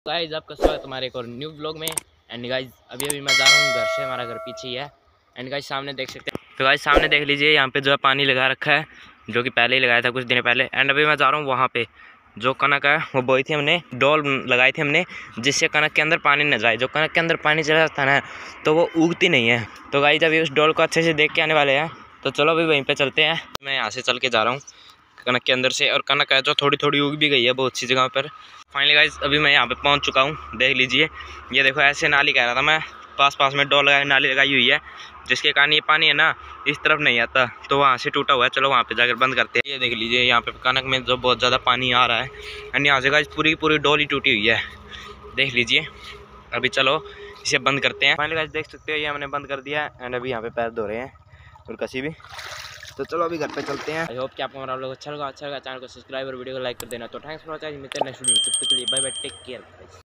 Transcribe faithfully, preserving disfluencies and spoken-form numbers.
Guys आपका स्वागत हमारे एक और न्यू ब्लॉग में। एंड गाइज अभी अभी मैं जा रहा हूँ घर से, हमारा घर पीछे ही है। एंड गाइज सामने देख सकते हैं, तो गाइज सामने देख लीजिए यहाँ पे जो है पानी लगा रखा है, जो कि पहले ही लगाया था कुछ दिन पहले। एंड अभी मैं जा रहा हूँ वहाँ पे जो कनक है वो बोई थी हमने, डोल लगाई थी हमने, जिससे कनक के अंदर पानी न जाए। जो कनक के अंदर पानी चला जाता है ना तो वो उगती नहीं है। तो गाइज अभी उस डोल को अच्छे से देख के आने वाले हैं, तो चलो अभी वहीं पर चलते हैं। मैं यहाँ से चल के जा रहा हूँ कनक के अंदर से, और कनक है जो थोड़ी थोड़ी उग भी गई है बहुत सी जगह पर। फाइनली गाइस अभी मैं यहाँ पे पहुँच चुका हूँ, देख लीजिए। ये देखो ऐसे नाली कह रहा था मैं, पास पास में डोल लगा नाली लगाई हुई है, जिसके कारण ये पानी है ना इस तरफ नहीं आता, तो वहाँ से टूटा हुआ है। चलो वहाँ पे जाकर बंद करते हैं। ये देख लीजिए यहाँ पे कनक में जो बहुत ज़्यादा पानी आ रहा है, एंड यहाँ से गाइस पूरी पूरी डोली टूटी हुई है, देख लीजिए। अभी चलो इसे बंद करते हैं। फाइनली गाइस देख सकते हो ये हमने बंद कर दिया, एंड अभी यहाँ पे पैर धो रहे हैं और कसी भी। तो चलो अभी घर पे चलते हैं। आई होप कि आपको हमारा लोग अच्छा लगा अच्छा लगा चैनल को सब्सक्राइब और वीडियो को लाइक कर देना। तो थैंक्स फॉर वॉचिंग, मिलते हैं नेक्स्ट वीडियो में। तब तक के लिए बाय बाय, टेक केयर।